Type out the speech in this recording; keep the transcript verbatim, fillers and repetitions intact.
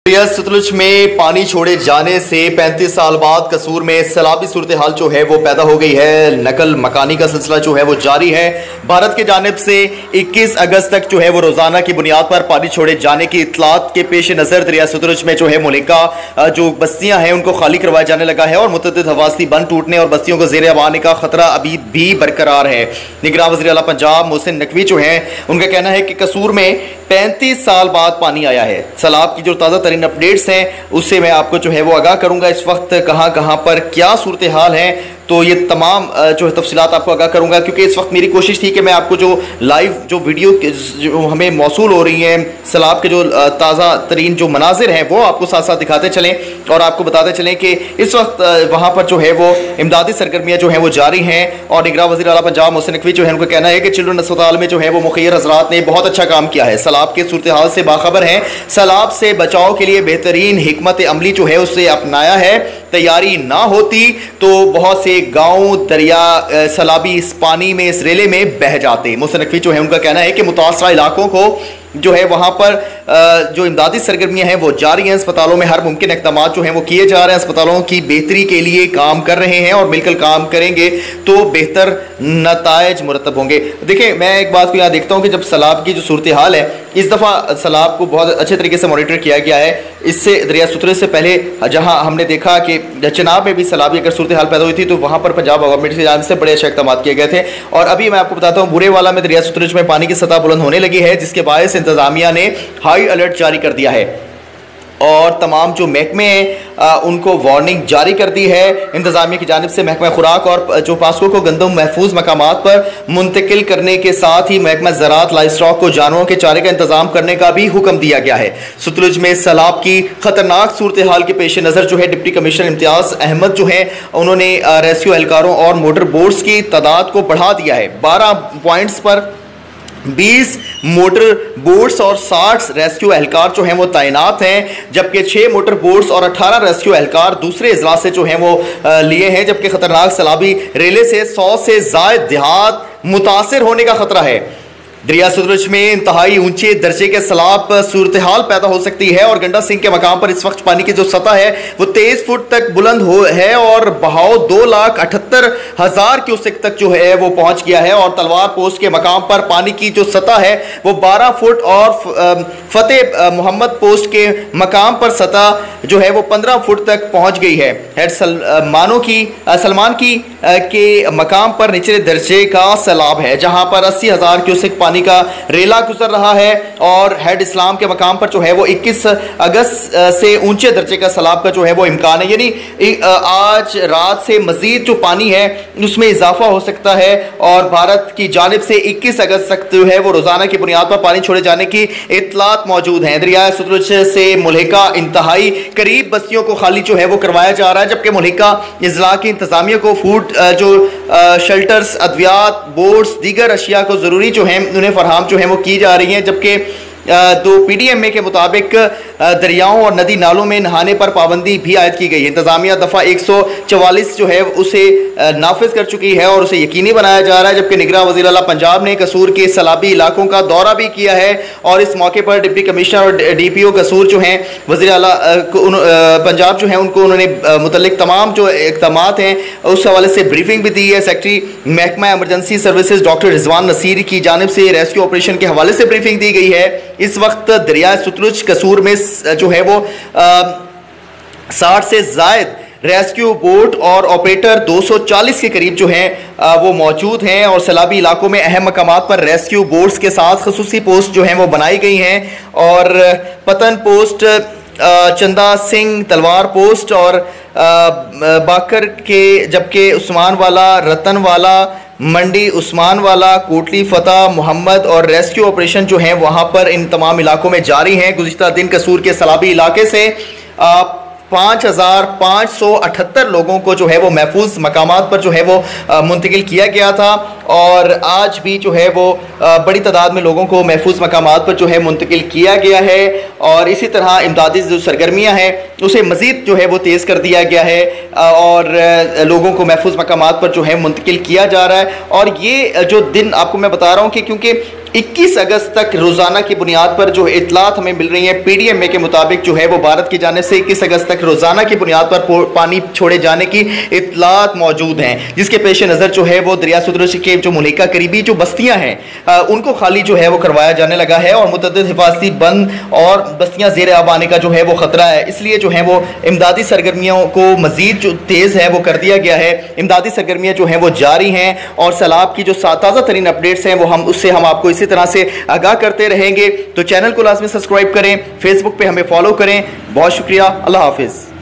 सतलुज में पानी छोड़े जाने से पैंतीस साल बाद कसूर में सैलाबी सूरत हाल जो है वो पैदा हो गई है। नकल मकानी का सिलसिला जो है वो जारी है। भारत की जानिब से इक्कीस अगस्त तक जो है वो रोजाना की बुनियाद पर पानी छोड़े जाने की इतलात के पेश नजर दरिया सतलुज में जो है मुलिका जो बस्तियां हैं उनको खाली करवाया जाने लगा है और मुतअद्दिद हवासी बंद टूटने और बस्तियों को ज़ेर आब आने का खतरा अभी भी बरकरार है। निगरान वज़ीर आला पंजाब मोहसिन नकवी जो है उनका कहना है कि कसूर में पैंतीस साल बाद पानी आया है। सैलाब की जो ताज़ा तरीन अपडेट्स हैं उससे मैं आपको जो है वो आगाह करूंगा। इस वक्त कहां कहां पर क्या सूरत हाल है तो ये तमाम जो है तफसीलात आपको आगाह करूंगा, क्योंकि इस वक्त मेरी कोशिश थी कि मैं आपको जो लाइव जो वीडियो जो हमें मौसूल हो रही हैं सैलाब के जो ताज़ा तरीन जो मनाजिर हैं वो आपको साथ साथ दिखाते चलें और आपको बताते चलें कि इस वक्त वहाँ पर जो है वो इमदादी सरगर्मियाँ जो हैं वो जारी हैं। और निगरान वज़ीर आला पंजाब मोहसिन नकवी जो है उनका कहना है कि चिल्ड्रन अस्पताल में जो है वो मुखियर हज़रात ने बहुत अच्छा काम किया है, सैलाब के सूरत हाल से बाखबर हैं, सैलाब से बचाव के लिए बेहतरीन हिकमत अमली जो है उसे अपनाया है। तैयारी ना होती तो बहुत से गांव दरिया सैलाबी इस पानी में इस रेले में बह जाते। मोहसिन नकवी जो है उनका कहना है कि मुतासरा इलाकों को जो है वहाँ पर जो इमदादी सरगर्मियाँ हैं वो जारी हैं। अस्पतालों में हर मुमकिन इक़दाम जो हैं वो किए जा रहे हैं, अस्पतालों की बेहतरी के लिए काम कर रहे हैं और मिलकर काम करेंगे तो बेहतर नताइज मुरतब होंगे। देखिए मैं एक बात को यहाँ देखता हूँ कि जब सैलाब की जो सूरत हाल है इस दफ़ा सैलाब को बहुत अच्छे तरीके से मॉनिटर किया गया है। इससे दरिया सतलुज से पहले जहाँ हमने देखा कि चिनाब में भी सैलाबी अगर सूरत हाल पैदा हुई थी तो वहाँ पर पंजाब गवर्नमेंट की जानिब से बड़े अच्छे इक़दाम किए गए थे। और अभी मैं आपको बताता हूँ बुरेवाला में दरिया सतलुज में पानी की सतह बुलंद होने लगी है, जिसके बायस इंतजामिया ने हाई अलर्ट जारी कर दिया है और तमाम जो महकमे हैं उनको वार्निंग जारी कर दी है। इंतजामिया की जानिब से महकमा खुराक और जो पास्को को गंदम महफूज मकामात पर मुंतकिल करने के साथ ही महकमा ज़राअत लाइव स्टॉक को जानवरों के चारे का इंतजाम करने का भी हुक्म दिया गया है। सतलुज में सैलाब की खतरनाक सूरत हाल के पेश नज़र जो है डिप्टी कमिश्नर इम्तियाज़ अहमद जो है उन्होंने रेस्क्यू एहलकारों और मोटर बोट्स की तादाद को बढ़ा दिया है। बारह पॉइंट्स पर बीस मोटर बोट्स और साठ रेस्क्यू एहलकार जो हैं वो तैनात हैं, जबकि छः मोटर बोट्स और अठारह रेस्क्यू एहलकार दूसरे अजला से जो हैं वो लिए हैं। जबकि खतरनाक सैलाबी रेले से सौ से ज़ायद देहात मुतासर होने का खतरा है। दरिया सतलुज में इंतहाई ऊंचे दर्जे के सैलाब सूरत हाल पैदा हो सकती है और गंडा सिंह के मकाम पर इस वक्त पानी की जो सतह है वो तेईस फुट तक बुलंद हो है और बहाव दो लाख अठहत्तर हजार क्यूसेक तक जो है वो पहुंच गया है। और तलवार पोस्ट के मकाम पर पानी की जो सतह है वो बारह फुट और फतेह मोहम्मद पोस्ट के मकाम पर सतह जो है वो पंद्रह फुट तक पहुंच गई है। हेड सलमानों की सलमान की के मकाम पर निचले दर्जे का सैलाब है, जहां पर अस्सी हजार क्यूसेक पानी का रेला गुजर रहा है। और हेड इस्लाम के मकाम पर जो है वो इक्कीस अगस्त से ऊंचे दर्जे का सैलाब का जो है वो इम्कान है, यानी आज रात से मजीद जो पानी है उसमें इजाफा हो सकता है। और भारत की जानिब से इक्कीस अगस्त तक जो है वो रोजाना की बुनियाद पर पानी छोड़े जाने की इतलात मौजूद हैं। दरिया सतलुज से मुल्हिका इंतहाई करीब बस्तियों को खाली जो है वो करवाया जा रहा है, जबकि मुल्हिका इजला की इंतजामिया को फूड जो शेल्टर्स, अद्वियात, बोर्ड्स, दीगर अशिया को ज़रूरी जो है उन्हें फरहम जो है वो की जा रही हैं। जबकि दो पी डी एम ए के मुताबिक दरियाओं और नदी नालों में नहाने पर पाबंदी भी आयद की गई है। इंतजामिया दफ़ा एक सौ चवालीस जो है उसे नाफिज कर चुकी है और उसे यकीनी बनाया जा रहा है। जबकि निगरान वज़ीर आला पंजाब ने कसूर के सैलाबी इलाकों का दौरा भी किया है और इस मौके पर डिप्टी कमिश्नर और डी पी ओ कसूर जो हैं वज़ीर आला पंजाब जो है उनको उन्होंने मुतल्लिक तमाम जो इक़दाम हैं उस हवाले से ब्रीफिंग भी दी है। सेक्रेटरी महकमा emergency services doctor Rizwan Naseer की जानिब से रेस्क्यू ऑपरेशन के हवाले से ब्रीफिंग दी गई है। इस वक्त दरिया सतलुज कसूर में जो है वो साठ से जायद रेस्क्यू बोट और ऑपरेटर दो सौ चालीस के करीब जो हैं वो मौजूद हैं और सैलाबी इलाकों में अहम मकामात पर रेस्क्यू बोट्स के साथ खसूसी पोस्ट जो हैं वो बनाई गई हैं। और पतन पोस्ट, चंदा सिंह तलवार पोस्ट और बाकर के, जबकि उस्मान वाला, रतन वाला, मंडी उस्मान वाला, कोटली फतेह मोहम्मद और रेस्क्यू ऑपरेशन जो हैं वहाँ पर इन तमाम इलाकों में जारी हैं। गुज़िश्ता दिन कसूर के सैलाबी इलाके से पाँच हज़ार पाँच सौ अठहत्तर लोगों को जो है वो महफूज मकामात पर जो है वो मुंतकिल किया गया था और आज भी जो है वो बड़ी तादाद में लोगों को महफूज मकामात पर जो है मुंतकिल किया गया है। और इसी तरह इमदादी जो सरगर्मियाँ हैं उसे मज़ीद जो है वो तेज़ कर दिया गया है और लोगों को महफूज मकामात पर जो है मुंतकिल किया जा रहा है। और ये जो दिन आपको मैं बता रहा हूँ कि क्योंकि इक्कीस अगस्त तक रोजाना की बुनियाद पर जो इतलात हमें मिल रही है पीडीएमए के मुताबिक जो है वो भारत की जानिब से इक्कीस अगस्त तक रोजाना की बुनियाद पर पानी छोड़े जाने की इतलात मौजूद हैं, जिसके पेश नज़र जो है वो दरिया सतलुज के जो मुलिका करीबी जो बस्तियां हैं उनको खाली जो है वो करवाया जाने लगा है और मुतअद्दिद हिफाजती बंद और बस्तियां जेर आब आने का जो है वो खतरा है। इसलिए जो है वो इमदादी सरगर्मियों को मजीद जो तेज़ है वो कर दिया गया है। इमदादी सरगर्मियाँ जो हैं वो जारी हैं और सैलाब की जो ताज़ा तरीन अपडेट्स हैं वो हम उससे हम आपको इसी तरह से आगाह करते रहेंगे। तो चैनल को लाजमी सब्सक्राइब करें, फेसबुक पे हमें फॉलो करें। बहुत शुक्रिया, अल्लाह हाफिज़।